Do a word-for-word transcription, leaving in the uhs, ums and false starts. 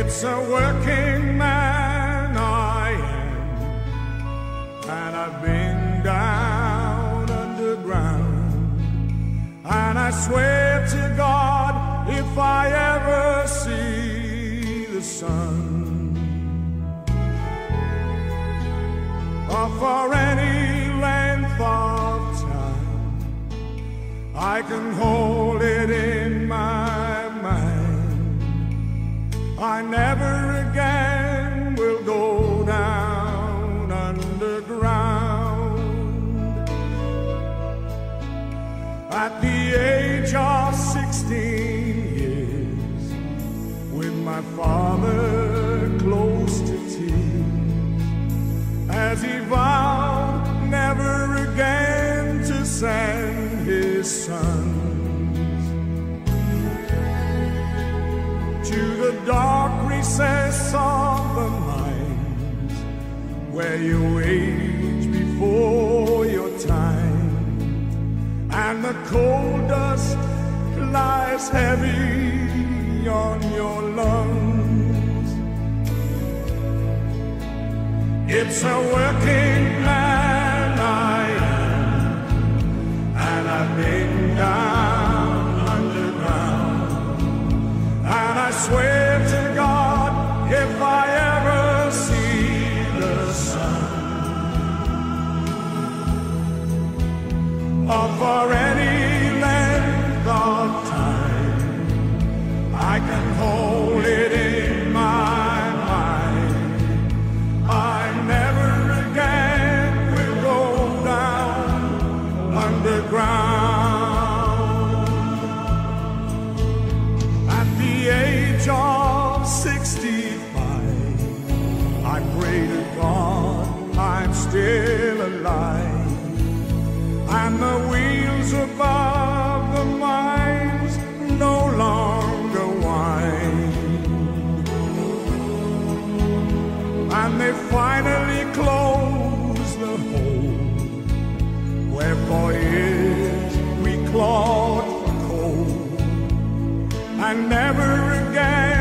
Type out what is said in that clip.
It's a working man I am, and I've been down underground, and I swear to God, if I ever see the sun, or for any length of time, I can hold it in my mind. I never again will go down underground. At the age of sixteen years, with my father close to tears, as he vowed never again to send his son to the dark recess of the mind, where you age before your time, and the coal dust lies heavy on your lungs. It's a working man I am, and I've been down underground, and I swear to God, if I ever see the sun, or for any length of time, I can hold it in my mind. I never again will go down underground. At the age of sixty-five, I pray to God I'm still alive, and the wheels above the mines no longer wind, and they finally close the hole where for years we clawed for coal, and never again